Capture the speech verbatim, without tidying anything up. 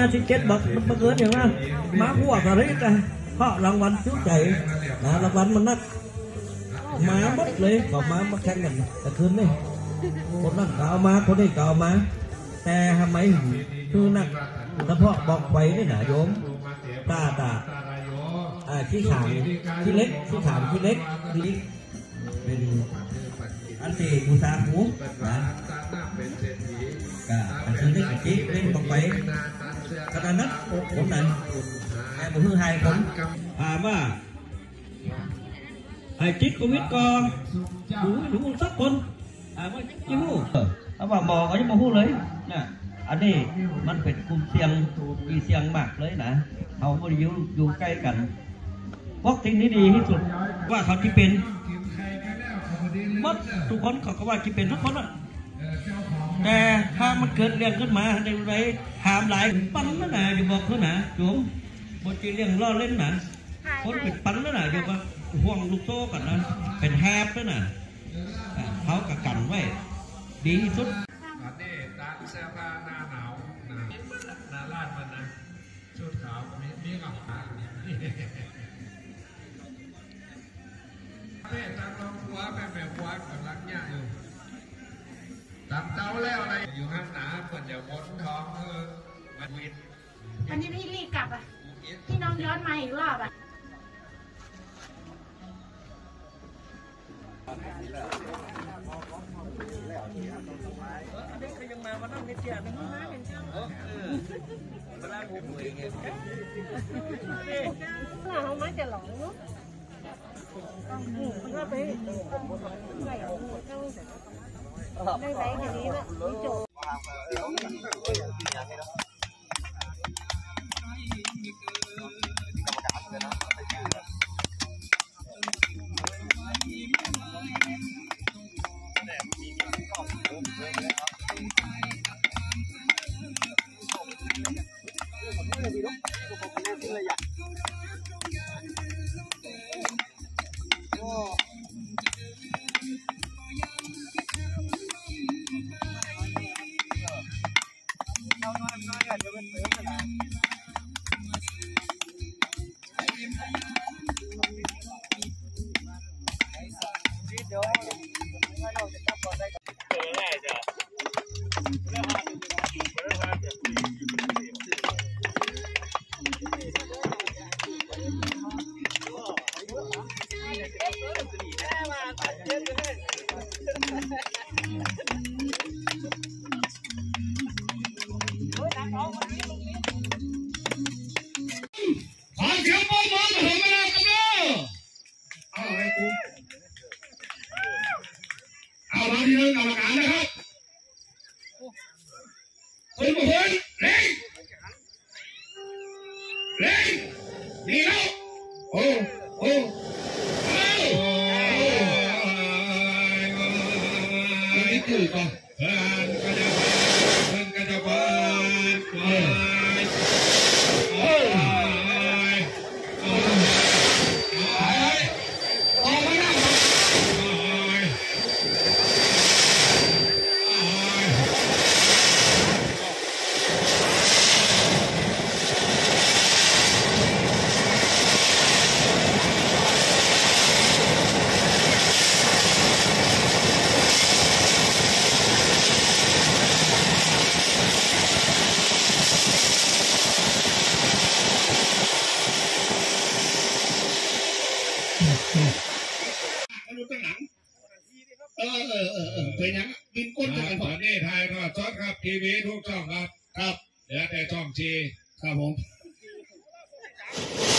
สิบเจ็ดบทมันเกินอย่างนั้นมาหัวกระริกเพราะรางวัลชุดใหญ่รางวัลมันนักมาหมดเลยก็มามาแข่งกันแต่คืนนี่คนนั้นเก่ามาคนนี้เก่ามาแต่ทำไมคือนักเฉพาะบอกไปนี่นะโยมตาตาที่ขางที่เล็กที่ขางที่เล็กที่เป็นอันที่บูชาหูนะก็อันที่เล็กอันที่เล่นบอกไปขนาดนั้นผมนั้นไอ้ผมคือhaiคนถามว่าไอ้จิตโควิดก็ดูดูสักคนถามว่าจิ้วถ้าว่าหมอก็ยังมาพูดเลยนะอันนี้มันเป็นกลุ่มเสี่ยงมีเสี่ยงมากเลยนะเขาไม่ได้อยู่อยู่ใกล้กันพวกทิ้งนี้ดีที่สุดว่าเขาที่เป็นมัดทุกคนเขาก็ว่าที่เป็นทุกคนอ่ะแต่ถ้ามันเกิดเรื่องขึ้นมาในไรหามหลายปั้นนั่นน่ะอย่าบอกเขาหนาจุ๋มบนจีเรื่องล่อเล่นน่ะคนเป็นปั้นนั่นน่ะอย่าว่าห่วงลูกโซ่กันนะเป็นแฮปนั่นน่ะเขากะกันไว้ดีที่สุดนี่ตาเสื้อผ้าหน้าหนาวนะหน้าลาดมันนะชุดขาวมีมีกับผ้าเนี่ยตามลงหัวแบบแบบหัวกับลักเนี่ยอยู่ตามเต้าแล้วอะไรอยู่ข้างหน้าคนจะวนท้องเออมันวินอันนี้พี่รีบกลับอ่ะพี่น้องย้อนมาอีกรอบอ่ะยังมาวันนั้นไม่เจียไม่มาเป็นเจ้าเออเวลาผมเองเราเขาไม่จะหลงเนาะมันก็ไปไหลได้ไหลแค่นี้ละจบที่หนึ่งกรรมการนะครับคนบุคคลเร่งเร่งดีแล้วโอ้โอ้โอ้นี่คือก่อนเพื่อนก็จะเพื่อนก็จะเพื่อนเพื่อนโอ้ยโอ้ยออกมาหน้าเออเออเออเออเป็นยังบินก้นกันตอนนี้ถ่ายทอดสดครับทีวีทุกช่องครับครับเหลือแต่ช่องชีครับผม